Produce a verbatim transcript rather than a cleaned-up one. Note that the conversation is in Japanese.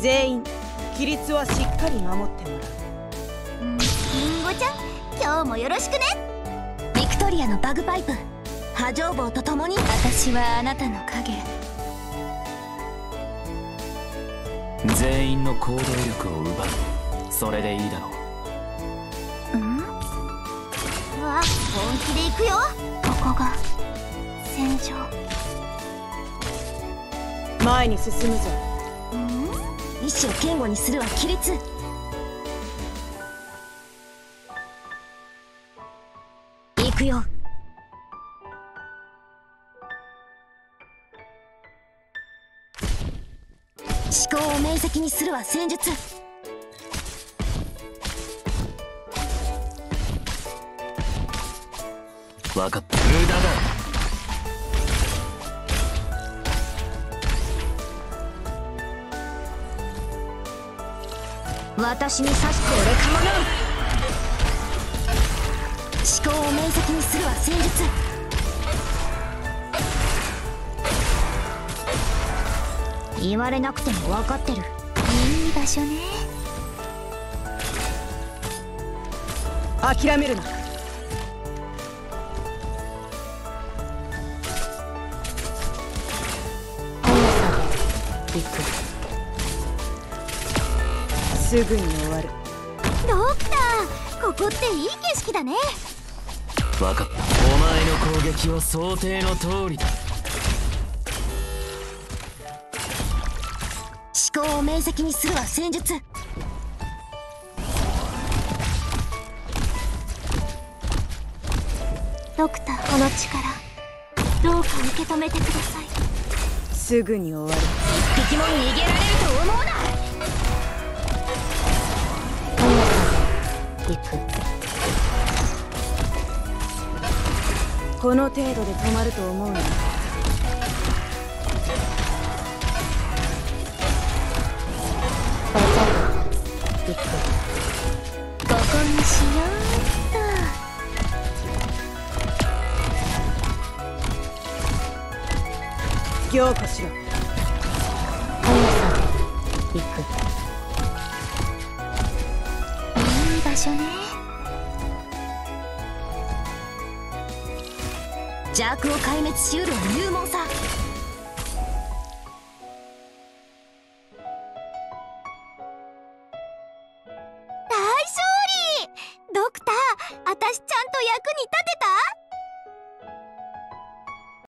全員規律はしっかり守ってもらう。 うん、リンゴちゃん、今日もよろしくね。 ビクトリアのバグパイプ、波状棒とともに。 私はあなたの影。 全員の行動力を奪う。それでいいだろう。 うん？わ、本気で行くよ。ここが戦場。 前に進むぞ。 うん？ 意志を堅固にするは規律。行くよ。思考を明晰にするは戦術。 分かった。無駄だ。 私に刺して俺かもな。思考を明晰にするは戦術。言われなくても分かってる。 いい場所ね。 諦めるな。行く。すぐに終わる。 ドクター、ここっていい景色だね。 分かった。お前の攻撃は想定の通りだ。 思考を明晰にするは戦術。 ドクター、この力どうか受け止めてください。 すぐに終わる。 一匹も逃げられると思うな。 行く。この程度で止まると思うな。バザー行く。 ここにしようっと。 凝固しろ。行く。 いい場所ね。 邪悪を壊滅しうるは勇猛さ。 大勝利！ドクター、私ちゃんと役に立てた？